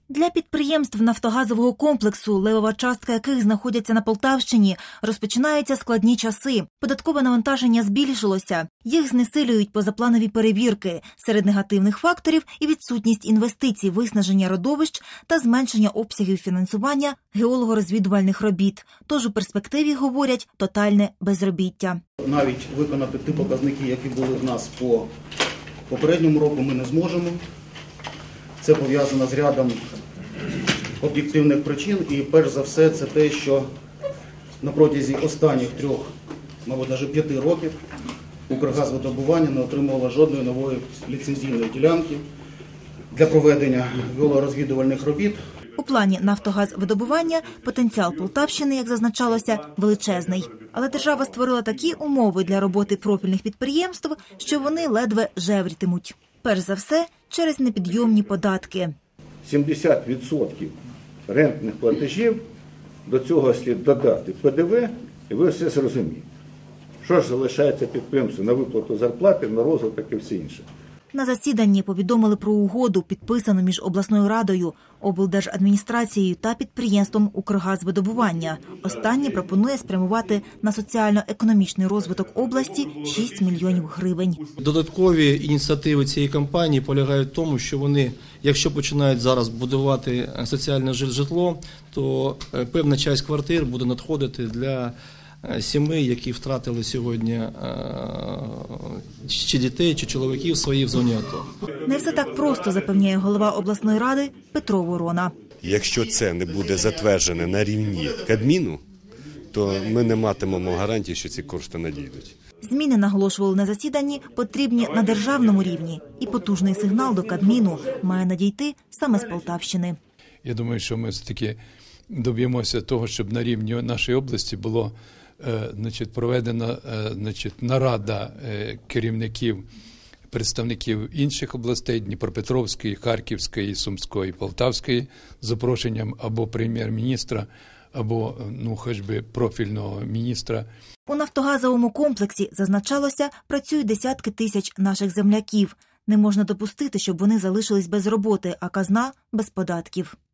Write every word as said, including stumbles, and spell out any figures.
Для підприємств нафтогазового комплексу, левова частка яких знаходяться на Полтавщині, розпочинаються складні часи. Податкове навантаження збільшилося. Їх знесилюють позапланові перевірки. Серед негативних факторів і відсутність інвестицій, виснаження родовищ та зменшення обсягів фінансування геолого-розвідувальних робіт. Тож у перспективі, говорять, тотальне безробіття. Навіть виконати ті показники, які були в нас по попередньому року, ми не зможемо. Це пов'язано з рядом об'єктивних причин. І перш за все це те, що на протязі останніх трьох, мабуть, навіть п'яти років Укргазвидобування не отримувало жодної нової ліцензійної ділянки для проведення геолорозвідувальних робіт. У плані «Нафтогазвидобування» потенціал Полтавщини, як зазначалося, величезний. Але держава створила такі умови для роботи профільних підприємств, що вони ледве жеврітимуть. Перш за все, через непідйомні податки. сімдесят відсотків рентних платежів, до цього слід додати Пе Де Ве, і ви все зрозумієте. Що ж залишається підприємству на виплату зарплати, на розвиток і все інше. На засіданні повідомили про угоду, підписану між обласною радою, облдержадміністрацією та підприємством «Укргазвидобування». Останнє пропонує спрямувати на соціально-економічний розвиток області шість мільйонів гривень. Додаткові ініціативи цієї компанії полягають в тому, що вони, якщо починають зараз будувати соціальне житло, то певна частина квартир буде надходити для сімей, які втратили сьогодні чи дітей, чи чоловіків свої в зоні АТО. Не все так просто, запевняє голова обласної ради Петро Ворона. Якщо це не буде затверджене на рівні Кабміну, то ми не матимемо гарантії, що ці кошти надійдуть. Зміни, наголошували на засіданні, потрібні на державному рівні. І потужний сигнал до Кабміну має надійти саме з Полтавщини. Я думаю, що ми все-таки доб'ємося того, щоб на рівні нашої області було значить, проведена значить, нарада керівників, представників інших областей, Дніпропетровської, Харківської, Сумської, Полтавської, з запрошенням або прем'єр-міністра, або, ну, хоч би профільного міністра. У нафтогазовому комплексі, зазначалося, працюють десятки тисяч наших земляків. Не можна допустити, щоб вони залишились без роботи, а казна – без податків.